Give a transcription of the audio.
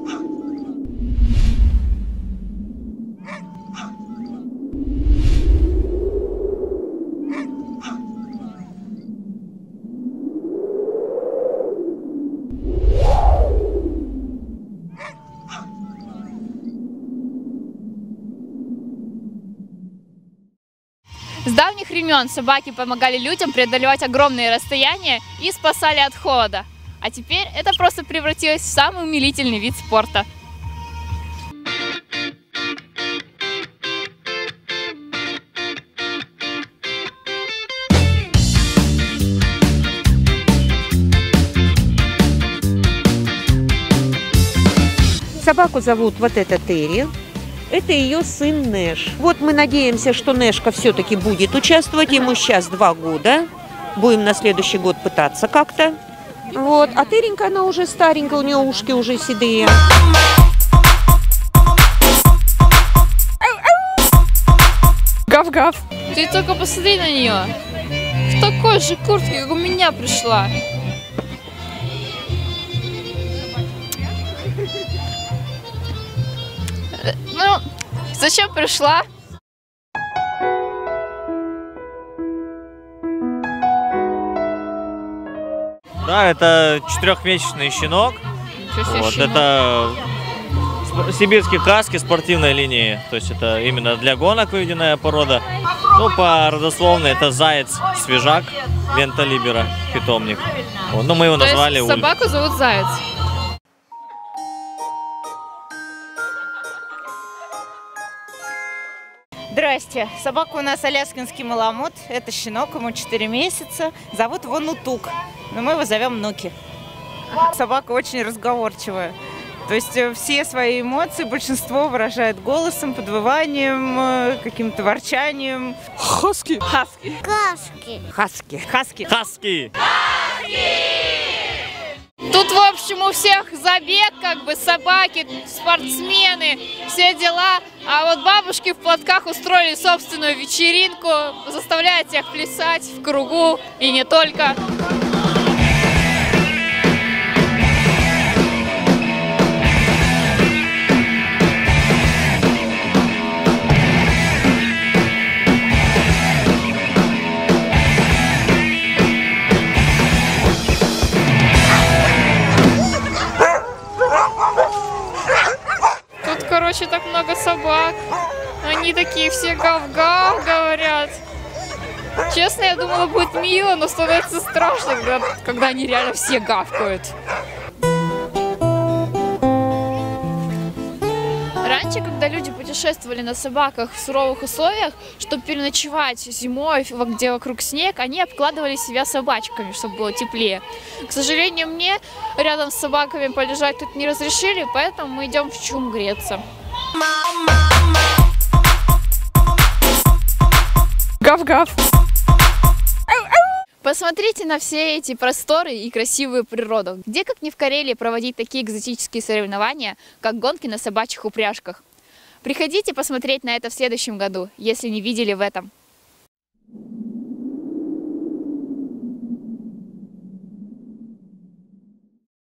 С давних времен собаки помогали людям преодолевать огромные расстояния и спасали от холода. А теперь это просто превратилось в самый умилительный вид спорта. Собаку зовут вот эта Терри. Это ее сын Нэш. Вот мы надеемся, что Нэшка все-таки будет участвовать. Ему сейчас 2 года. Будем на следующий год пытаться как-то. Вот. А Теренька, она уже старенькая, у нее ушки уже седые. Гав-гав. Ты только посмотри на нее. В такой же куртке, как у меня пришла. Ну, зачем пришла? Да, это 4-месячный щенок. Вот, это сибирские хаски спортивной линии. То есть это именно для гонок выведенная порода. Ну, по родословной это заяц-свежак, венталибера, питомник. Вот, ну, мы его назвали Ульф. Собаку зовут Заяц. Здрасте. Собака у нас аляскинский маламут. Это щенок, ему 4 месяца. Зовут его Нутук, но мы его зовем Нуки. Собака очень разговорчивая. То есть все свои эмоции большинство выражает голосом, подвыванием, каким-то ворчанием. Хаски. Хаски. Хаски. Хаски. Хаски. Хаски. Тут, в общем, у всех забег, как бы собаки, спортсмены, все дела. А вот бабушки в платках устроили собственную вечеринку, заставляют всех плясать в кругу и не только. Короче, так много собак. Они такие все гав-гав говорят. Честно, я думала, будет мило, но становится страшно, когда они реально все гавкают. Раньше, когда люди путешествовали на собаках в суровых условиях, чтобы переночевать зимой, где вокруг снег, они обкладывали себя собачками, чтобы было теплее. К сожалению, мне рядом с собаками полежать тут не разрешили, поэтому мы идем в чум греться. Гав-гав. Посмотрите на все эти просторы и красивую природу. Где, как не в Карелии, проводить такие экзотические соревнования, как гонки на собачьих упряжках. Приходите посмотреть на это в следующем году, если не видели в этом.